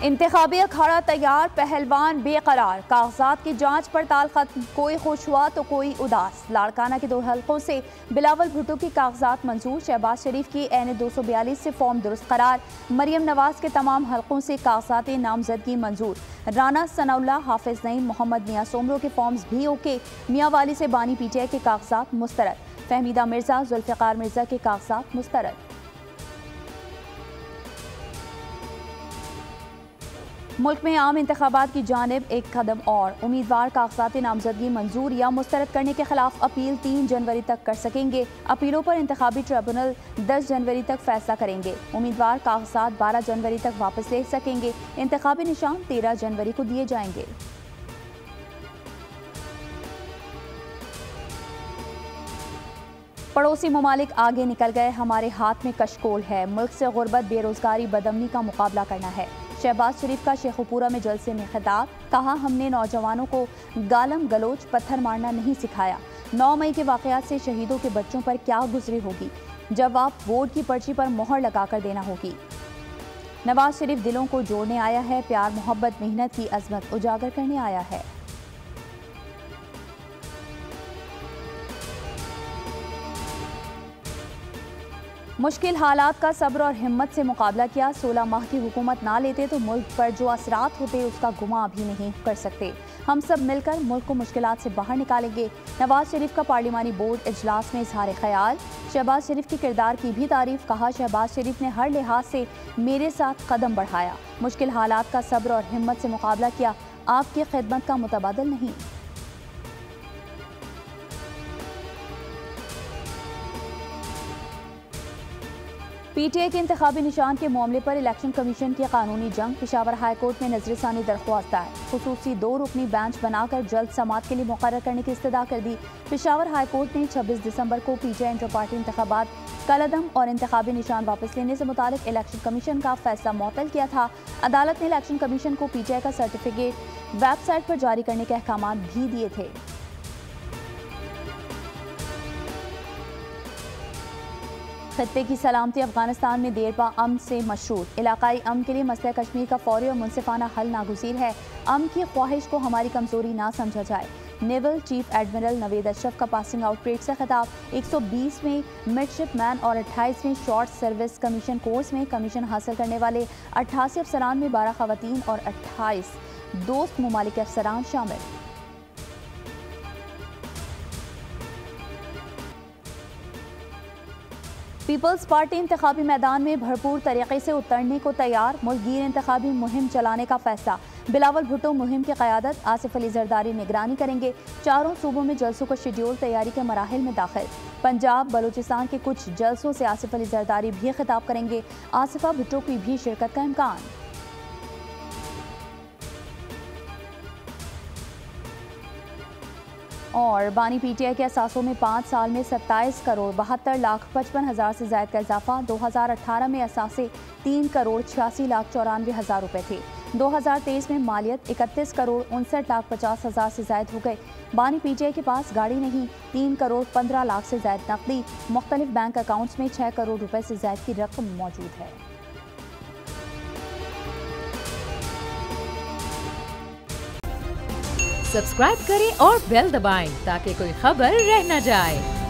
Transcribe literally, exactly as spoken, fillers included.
इंतखाबी अखाड़ा तैयार, पहलवान बेकरार, कागजात की जांच पड़ताल खत्म, कोई खुश हुआ तो कोई उदास। लाड़काना के दो हल्कों से बिलावल भुट्टो की कागजात मंजूर, शहबाज शरीफ की एन दो सौ बयालीस से फॉर्म दुरुस्त करार, मरियम नवाज के तमाम हल्कों से कागजात नामजदगी मंजूर, राना सनाउल्ला, हाफिज नईम, मोहम्मद मियां सोमरो के फॉर्म्स भी ओके, मियां वाली से बानी पीटीआई के कागजात मुस्तरद, फहमीदा मिर्जा, जुल्फिकार मिर्जा के कागजात मुस्तरद। मुल्क में आम इंतखाबात की जानिब एक कदम और, उम्मीदवार कागजात नामजदगी मंजूर या मुस्तरद करने के खिलाफ अपील तीन जनवरी तक कर सकेंगे। अपीलों पर इंतखाबी ट्रिब्यूनल दस जनवरी तक फैसला करेंगे। उम्मीदवार कागजात बारह जनवरी तक वापस ले सकेंगे। इंतखाबी निशान तेरह जनवरी को दिए जाएंगे। पड़ोसी ममालिक आगे निकल गए, हमारे हाथ में कशकोल है। मुल्क से गुर्बत, बेरोजगारी, बदअमनी का मुकाबला करना है। शहबाज शरीफ का शेखुपुरा में जलसे में खिताब, कहा हमने नौजवानों को गालम गलोच पत्थर मारना नहीं सिखाया। नौ मई के वाकयात से शहीदों के बच्चों पर क्या गुजरी होगी, जवाब वोट की पर्ची पर मोहर लगाकर देना होगी। नवाज शरीफ दिलों को जोड़ने आया है, प्यार मोहब्बत मेहनत की अजमत उजागर करने आया है। मुश्किल हालात का सब्र और हिम्मत से मुकाबला किया। सोलह माह की हुकूमत ना लेते तो मुल्क पर जो असरात होते उसका गुमा भी नहीं कर सकते। हम सब मिलकर मुल्क को मुश्किलात से बाहर निकालेंगे। नवाज शरीफ का पार्लिमानी बोर्ड इजलास में इजहार ख्याल, शहबाज शरीफ के किरदार की भी तारीफ, कहा शहबाज शरीफ ने हर लिहाज से मेरे साथ कदम बढ़ाया, मुश्किल हालात का सब्र और हिम्मत से मुकाबला किया, आपकी खिदमत का मुतबादल नहीं। पीटीआई के इंतखाबी निशान के मामले पर इलेक्शन कमीशन की कानूनी जंग, पेशावर हाई कोर्ट में नजरसानी दरख्वास्त है। खुसूसी दो रुकनी बेंच बनाकर जल्द समाअत के लिए मुकर्रर करने की इस्तदा कर दी। पेशावर हाई कोर्ट ने छब्बीस दिसंबर को पीटीआई इंटर पार्टी इंतखाबात कलअदम और इंतखाबी निशान वापस लेने से मुतालिक इलेक्शन कमीशन का फैसला मुअत्तल किया था। अदालत ने इलेक्शन कमीशन को पीटीआई का सर्टिफिकेट वेबसाइट पर जारी करने के अहकाम भी दिए थे। खत्ते की सलामती अफगानिस्तान में देरपा अमन से मशरूत, इलाकाई अमन के लिए मसला कश्मीर का फौरी और मुनसिफाना हल नागुज़ीर है। अमन की ख्वाहिश को हमारी कमजोरी ना समझा जाए। Naval chief admiral Naved Ashraf का पासिंग आउट परेड से खिताब, एक सौ बीसवें मिडशिपमैन और अट्ठाईसवें शॉर्ट सर्विस कमीशन कोर्स में कमीशन हासिल करने वाले अट्ठासी अफसरान में बारह खवातीन और अट्ठाईस दोस्त ममालिक के अफसरान शामिल। पीपल्स पार्टी इंतखाबी मैदान में भरपूर तरीके से उतरने को तैयार, मुल्कगीर इंतखाबी मुहिम चलाने का फैसला। बिलावल भुट्टो मुहिम की क़यादत, आसिफ अली जरदारी निगरानी करेंगे। चारों सूबों में जलसों का शेड्यूल तैयारी के मराहिल में दाखिल। पंजाब बलूचिस्तान के कुछ जलसों से आसिफ अली जरदारी भी खिताब करेंगे। आसिफा भुट्टो की भी शिरकत का इम्कान। और बानी पीटीआई के असासों में पाँच साल में सत्ताईस करोड़ बहत्तर लाख पचपन हज़ार से ज़ायद का इजाफा। दो हज़ार अठारह में असासे तीन करोड़ छियासी लाख चौरानवे हज़ार रुपये थे। दो हज़ार तेईस में मालियत इकतीस करोड़ उनसठ लाख पचास हज़ार से ज़ायद हो गए। बानी पीटीआई के पास गाड़ी नहीं, तीन करोड़ पंद्रह लाख से ज़ायद नकदी। मुख्तलिफ बैंक अकाउंट्स में छः करोड़ रुपये से ज़ायद की रकम मौजूद है। सब्सक्राइब करें और बेल दबाएं ताकि कोई खबर रह न जाए।